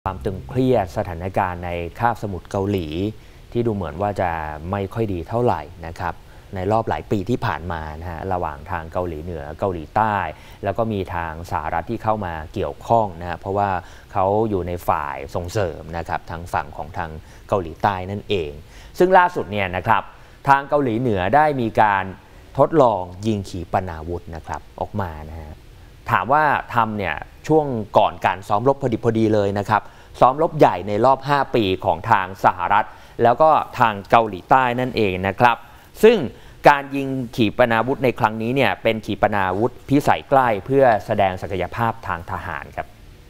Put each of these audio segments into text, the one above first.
ความตึงเครียดสถานการณ์ในคาบสมุทรเกาหลีที่ดูเหมือนว่าจะไม่ค่อยดีเท่าไหร่นะครับในรอบหลายปีที่ผ่านมานะฮะระหว่างทางเกาหลีเหนือเกาหลีใต้แล้วก็มีทางสหรัฐที่เข้ามาเกี่ยวข้องนะเพราะว่าเขาอยู่ในฝ่ายส่งเสริมนะครับทางฝั่งของทางเกาหลีใต้นั่นเองซึ่งล่าสุดเนี่ยนะครับทางเกาหลีเหนือได้มีการทดลองยิงขีปนาวุธนะครับออกมานะฮะถามว่าทำเนี่ยช่วงก่อนการซ้อมรบพอดีเลยนะครับซ้อมรบใหญ่ในรอบ5ปีของทางสหรัฐแล้วก็ทางเกาหลีใต้นั่นเองนะครับซึ่งการยิงขีปนาวุธในครั้งนี้เนี่ยเป็นขีปนาวุธพิสัยใกล้เพื่อแสดงศักยภาพทางทหารครับ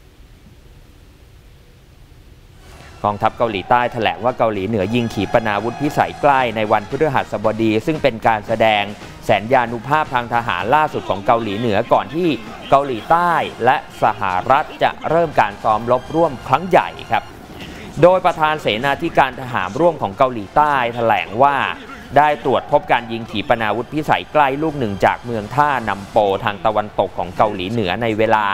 กองทัพเกาหลีใต้แถลงว่าเกาหลีเหนือยิงขีปนาวุธพิสัยใกล้ในวันพฤหัสบดีซึ่งเป็นการแสดงแสนยานุภาพทางทหารล่าสุดของเกาหลีเหนือก่อนที่เกาหลีใต้และสหรัฐจะเริ่มการซ้อมรบร่วมครั้งใหญ่ครับโดยประธานเสนาธิการทหารร่วมของเกาหลีใต้แถลงว่าได้ตรวจพบการยิงขีปนาวุธพิสัยใกล้ลูกหนึ่งจากเมืองท่านำโปทางตะวันตกของเกาหลีเหนือในเวลา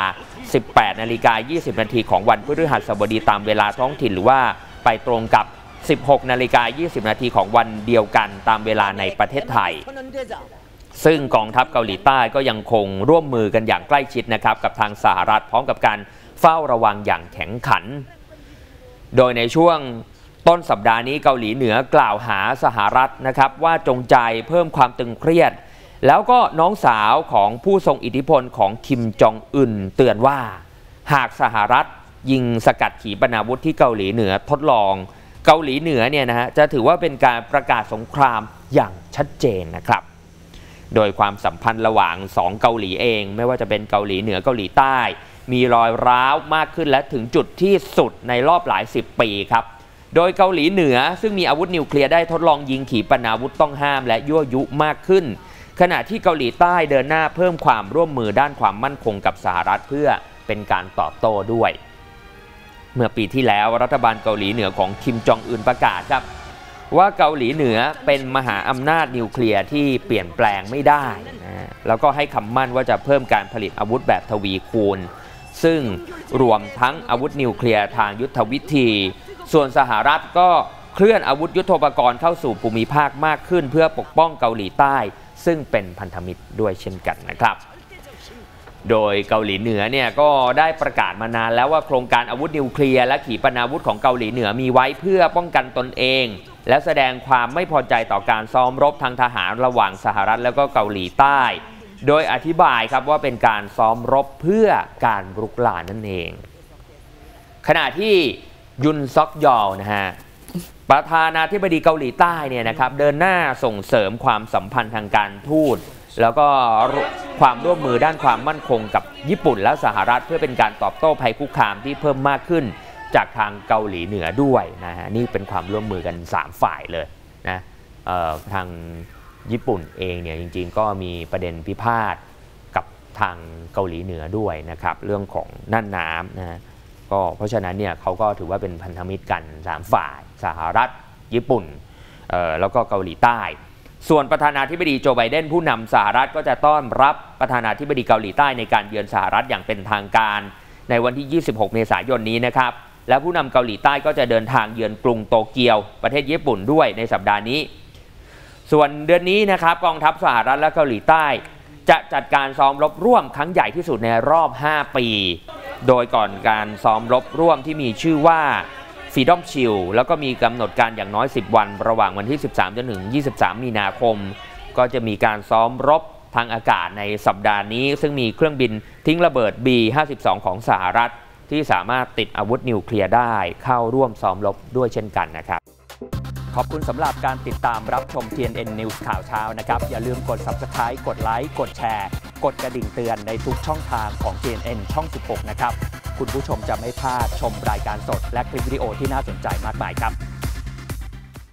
18:20 นาทีของวันพฤหัสบดีตามเวลาท้องถิ่นหรือว่าไปตรงกับ 16:20 นาทีของวันเดียวกันตามเวลาในประเทศไทยซึ่งกองทัพเกาหลีใต้ก็ยังคงร่วมมือกันอย่างใกล้ชิดนะครับกับทางสหรัฐพร้อมกับการเฝ้าระวังอย่างแข็งขันโดยในช่วงต้นสัปดาห์นี้เกาหลีเหนือกล่าวหาสหรัฐนะครับว่าจงใจเพิ่มความตึงเครียดแล้วก็น้องสาวของผู้ทรงอิทธิพลของคิมจองอึนเตือนว่าหากสหรัฐยิงสกัดขีปนาวุธที่เกาหลีเหนือทดลองเกาหลีเหนือเนี่ยนะฮะจะถือว่าเป็นการประกาศสงครามอย่างชัดเจนนะครับโดยความสัมพันธ์ระหว่าง2เกาหลีเองไม่ว่าจะเป็นเกาหลีเหนือเกาหลีใต้มีรอยร้าวมากขึ้นและถึงจุดที่สุดในรอบหลาย10 ปีครับโดยเกาหลีเหนือซึ่งมีอาวุธนิวเคลียร์ได้ทดลองยิงขีปนาวุธต้องห้ามและยั่วยุมากขึ้นขณะที่เกาหลีใต้เดินหน้าเพิ่มความร่วมมือด้านความมั่นคงกับสหรัฐเพื่อเป็นการตอบโต้ด้วยเมื่อปีที่แล้วรัฐบาลเกาหลีเหนือของคิมจองอึนประกาศครับว่าเกาหลีเหนือเป็นมหาอำนาจนิวเคลียร์ที่เปลี่ยนแปลงไม่ได้นะแล้วก็ให้คำมั่นว่าจะเพิ่มการผลิตอาวุธแบบทวีคูณซึ่งรวมทั้งอาวุธนิวเคลียร์ทางยุทธวิธีส่วนสหรัฐก็เคลื่อนอาวุธยุทโธปกรณ์เข้าสู่ภูมิภาคมากขึ้นเพื่อปกป้องเกาหลีใต้ซึ่งเป็นพันธมิตรด้วยเช่นกันนะครับโดยเกาหลีเหนือเนี่ยก็ได้ประกาศมานานแล้วว่าโครงการอาวุธนิวเคลียร์และขีปนาวุธของเกาหลีเหนือมีไว้เพื่อป้องกันตนเองและแสดงความไม่พอใจต่อการซ้อมรบทางทหารระหว่างสหรัฐแล้วก็เกาหลีใต้โดยอธิบายครับว่าเป็นการซ้อมรบเพื่อการรุกรานนั่นเองขณะที่ยุนซ็อกยอลนะฮะประธานาธิบดีเกาหลีใต้เนี่ยนะครับเดินหน้าส่งเสริมความสัมพันธ์ทางการทูตแล้วก็ความร่วมมือด้านความมั่นคงกับญี่ปุ่นและสหรัฐเพื่อเป็นการตอบโต้ภัยคุกคามที่เพิ่มมากขึ้นจากทางเกาหลีเหนือด้วยนะฮะนี่เป็นความร่วมมือกัน3ฝ่ายเลยนะทางญี่ปุ่นเองเนี่ยจริงๆก็มีประเด็นพิพาทกับทางเกาหลีเหนือด้วยนะครับเรื่องของน่านน้ำนะก็เพราะฉะนั้นเนี่ยเขาก็ถือว่าเป็นพันธมิตรกัน3ฝ่ายสหรัฐญี่ปุ่นแล้วก็เกาหลีใต้ส่วนประธานาธิบดีโจไบเดนผู้นำสหรัฐก็จะต้อนรับประธานาธิบดีเกาหลีใต้ในการเยือนสหรัฐอย่างเป็นทางการในวันที่26 เมษายนนี้นะครับและผู้นำเกาหลีใต้ก็จะเดินทางเยือนกรุงโตเกียวประเทศญี่ปุ่นด้วยในสัปดาห์นี้ส่วนเดือนนี้นะครับกองทัพสหรัฐและเกาหลีใต้จะจัดการซ้อมรบร่วมครั้งใหญ่ที่สุดในรอบ5 ปีโดยก่อนการซ้อมรบร่วมที่มีชื่อว่าFreedom Shield แล้วก็มีกำหนดการอย่างน้อย10 วันระหว่างวันที่13จนถึง23 มีนาคมก็จะมีการซ้อมรบทางอากาศในสัปดาห์นี้ซึ่งมีเครื่องบินทิ้งระเบิด B-52 ของสหรัฐที่สามารถติดอาวุธนิวเคลียร์ได้เข้าร่วมซ้อมรบด้วยเช่นกันนะครับขอบคุณสำหรับการติดตามรับชม TNN News ข่าวเช้านะครับอย่าลืมกด Subscribe กดไลค์กดแชร์กดกระดิ่งเตือนในทุกช่องทางของ TNN ช่อง 16 นะครับคุณผู้ชมจะไม่พลาดชมรายการสดและคลิปวิดีโอที่น่าสนใจมากมายครับ